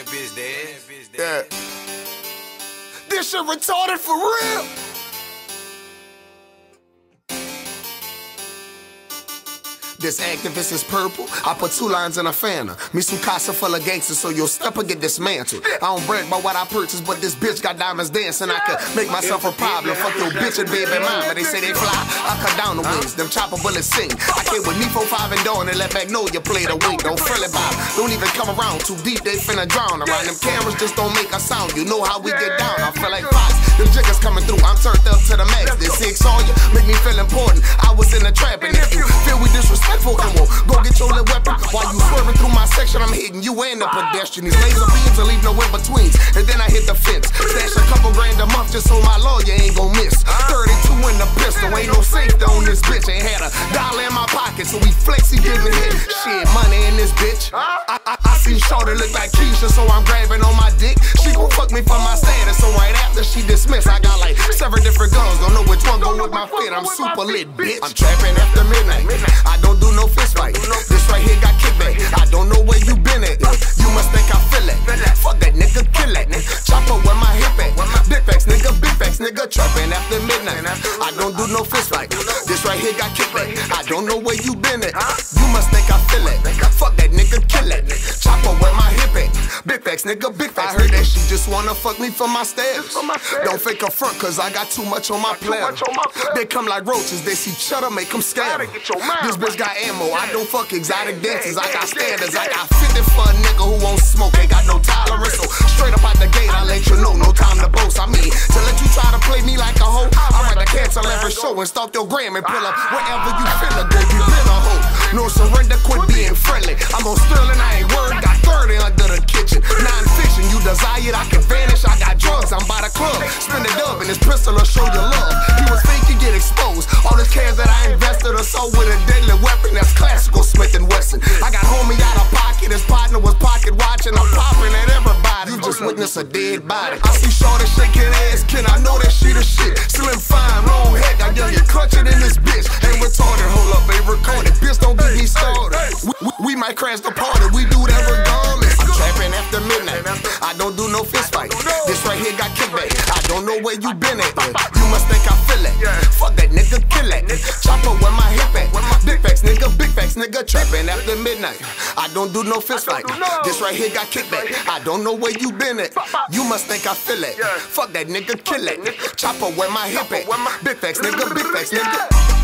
that bitch dead. Yeah. This shit retarded for real. This activist is purple. I put 2 lines in a Fanta. Me some casa full of gangsters, so your stepper get dismantled. I don't brag about what I purchased, but this bitch got diamonds dancing. I could make myself a problem. Fuck your bitch and baby mama. They say they fly. I cut down the wings. Them chopper bullets sing. I came with me 4-5 and Dawn and let Magnolia play the wing. Don't frill it, Bob. Don't even come around too deep. They finna drown around. Them cameras just don't make a sound. You know how we get down. I feel like Fox. Them jiggers coming through. I'm turned up to the max. This 6 on you make me feel important. I was in the trap, and if you feel we disrespectful, then we'll go get your little weapon. While you swerving through my section, I'm hitting you and the pedestrian. These laser beams will leave no in-betweens, and then I hit the fence. Stash a couple grand a month just so my lawyer ain't gon' miss. 32 in the pistol, ain't no safety on this bitch. Ain't had a dollar in my pocket, so we flexy getting hit. Shit, money in this bitch. I see shorty look like Keisha, so I'm grabbing on my dick. She gon' fuck me for my status, so right after she dismissed, I got like 7 different guns. Don't know which one go with my fit. I'm super lit, bitch. I'm trapping after midnight. I don't do no fist fight. This right here got kickback. I don't know where you been at. You must think I feel it. Fuck that nigga, kill that nigga. Chopper where my hip at. Big facts, nigga, trapping after midnight. I don't do no fist fight. This right here got kickback. I don't know where you been at. You must think I feel it. Fuck that nigga, kill that nigga. Chopper where my hip at. Big facts, nigga, big facts. I heard that she just wanna fuck me for my stabs. Don't fake a front, cause I got too much on my platter. They come like roaches, they see cheddar, make them scatter. This bitch got ammo, I don't fuck exotic dances. I got standards, I got 50 for a nigga who won't smoke. Ain't got no tolerance, so straight up out the gate, I let you know, no time to boast. I mean, to let you try to play me like a hoe, I'd rather cancel every show and stalk your gram and pull up wherever you finna go. You been a hoe, no surrender, quit being friendly. I'm on Sterling, I ain't worried, got 30 under the kitchen. Non-fiction, you desire it, I can vanish. I got drugs, I'm by the club. Spend a dub in this pistol or show your love. He was fake, you get exposed. All this cash that I invested or sold with a deadly weapon, that's classical Smith & Wesson. I got homie out of pocket, his partner was pocket watching. I'm popping at everybody. You just witness a dead body. I see shorty shaking ass, Ken, I know that she the shit. Slim fine, long head, got young, you clutching in this bitch. Ain't retarded, hold up, ain't recorded. Bitch, don't get me started. We might crash the party, we do that regardless. I'm trapping after midnight. I don't do no fist fight. This right here got kickback. I don't know where you been at. You must think I feel it. Fuck that nigga, kill that. Chopper where my hip at. Big facts, nigga, trapping after midnight. I don't do no fist fight. This right here got kickback. I don't know where you been at. You must think I feel it. Fuck that nigga, kill that. Chopper where my hip at. Big facts, nigga.